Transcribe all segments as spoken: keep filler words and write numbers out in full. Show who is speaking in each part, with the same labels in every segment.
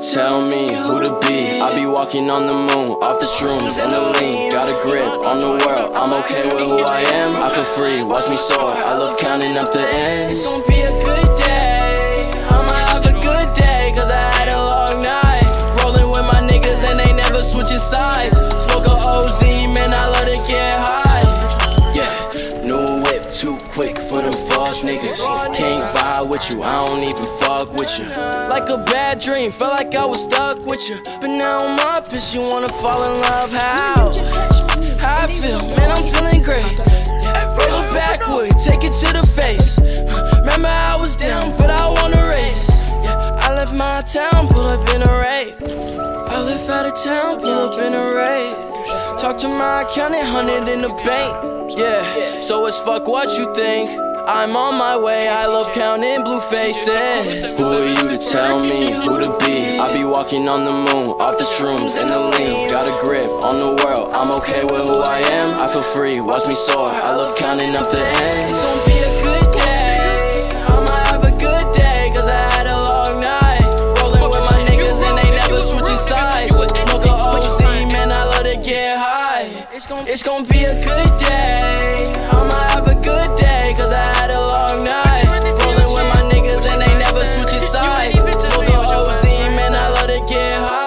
Speaker 1: tell me who to be? I be walking on the moon, off the shrooms and the lean. Got a grip on the world, I'm okay with who I am. I feel free, watch me soar, I love counting up the ends. It's gonna be a good day, I'ma have a good day, cause I had a long night. Rolling with my niggas and they never switching sides. Smoke a O Z, man, I let it get high. Yeah, new whip, too quick for them fuck niggas. Can't vibe with you, I don't even fuck with you. Like a bad dream, felt like I was stuck with you. But now I'm up, and you wanna fall in love, how? How I feel, man, I'm feeling great. Roll it backward, take it to the face. Remember I was down, but I wanna race. I left my town, pull up in a rave. I live out of town, pull up in a rave. Talk to my accountant, hundred in the bank. Yeah, so it's fuck what you think. I'm on my way, I love counting blue faces. Who are you to tell me who to be? I be walking on the moon, off the shrooms and the lean. Got a grip on the world, I'm okay with who I am. I feel free, watch me soar, I love counting up the ends. It's gonna be a good day, I'ma have a good day, cause I had a long night. Rolling with my niggas and they never switching sides. Smoke a O Z, man, I let it get high. It's gonna, it's gonna be a good day, I'ma have a good day, cause I had a long night. Rolling with my niggas and they never switching sides. Smoke a O Z, man, I let it get high.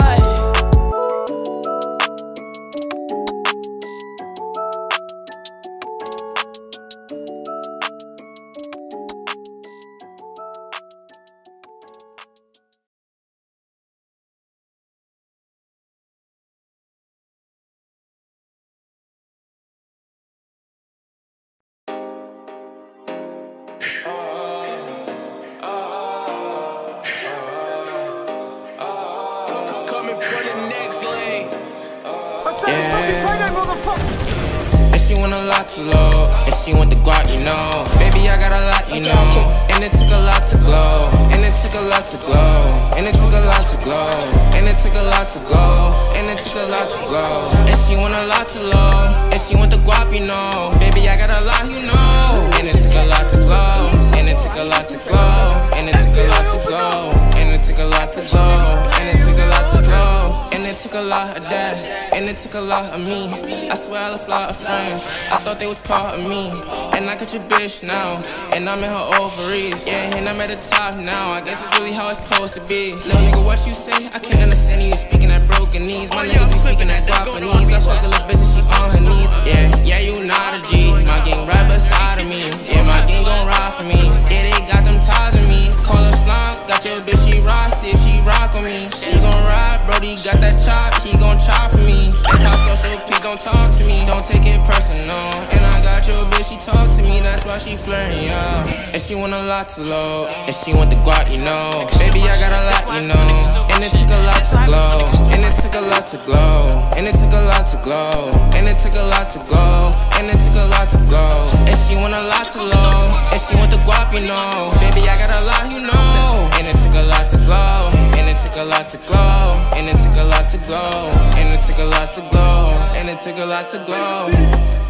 Speaker 2: And she want a lot to load, and she want the guap, you know. Baby, I got a lot, you know. And it took a lot to glow, and it took a lot to glow, and it took a lot to glow, and it took a lot to glow, and it took a lot to glow. And she want a lot to load, and she want the guap, you know. Baby, I got a lot, you know. And it took a lot to glow, and it took a lot to glow, and it took a lot to glow, and it took a lot to glow, and it took a lot to glow. And it took a lot of that, and it took a lot of me. I swear I lost a lot of friends, I thought they was part of me. And I got your bitch now, and I'm in her ovaries. Yeah, and I'm at the top now, I guess it's really how it's supposed to be. Little nigga, what you say? I can't understand you speaking at broken knees. My niggas be speaking at Guapanese. I fuck a little bitch and she on her knees. Yeah, yeah, you not a G. My gang right beside of me. Yeah, my gang gon' ride for me. Yeah, they got them ties with me. Call her slime, got your bitch, she ride. See if she rock with me. She gon' ride, Brody got that chop, he gon' chop for me. Anti-social, please don't talk to me. Don't take it personal. And I got your bitch, she talk to me. That's why she flirting, yeah. And she want a lot to load, and she want the guap, you know. Baby, I got a lot, you know. And it took a lot to glow, and it took a lot to glow, and it took a lot to glow, and it took a lot to glow, and it took a lot to glow. And she want a lot to load, and she want the guap, you know. Baby, I got a lot, you know. And it took a lot to glow, and it took a lot to glow, and it took a lot to glow, and it took a lot to glow, and it took a lot to glow.